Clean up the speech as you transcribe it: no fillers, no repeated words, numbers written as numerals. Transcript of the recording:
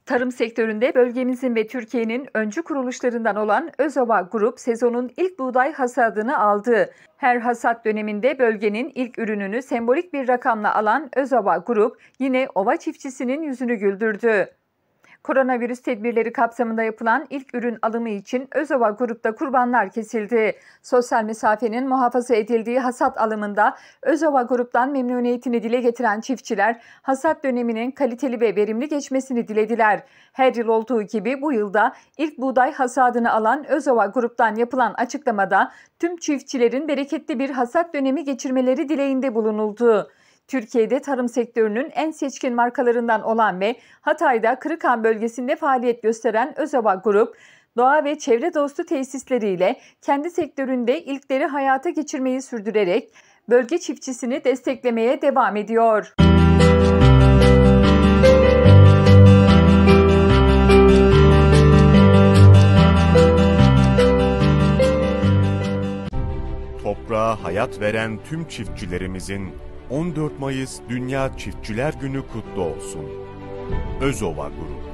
Tarım sektöründe bölgemizin ve Türkiye'nin öncü kuruluşlarından olan Özova Grup sezonun ilk buğday hasadını aldı. Her hasat döneminde bölgenin ilk ürününü sembolik bir rakamla alan Özova Grup yine ova çiftçisinin yüzünü güldürdü. Koronavirüs tedbirleri kapsamında yapılan ilk ürün alımı için Özova Grup'ta kurbanlar kesildi. Sosyal mesafenin muhafaza edildiği hasat alımında Özova Grup'tan memnuniyetini dile getiren çiftçiler hasat döneminin kaliteli ve verimli geçmesini dilediler. Her yıl olduğu gibi bu yılda ilk buğday hasadını alan Özova Grup'tan yapılan açıklamada tüm çiftçilerin bereketli bir hasat dönemi geçirmeleri dileğinde bulunuldu. Türkiye'de tarım sektörünün en seçkin markalarından olan ve Hatay'da Kırıkhan bölgesinde faaliyet gösteren Özova Grup, doğa ve çevre dostu tesisleriyle kendi sektöründe ilkleri hayata geçirmeyi sürdürerek bölge çiftçisini desteklemeye devam ediyor. Toprağa hayat veren tüm çiftçilerimizin 14 Mayıs Dünya Çiftçiler Günü kutlu olsun. Özova Grup.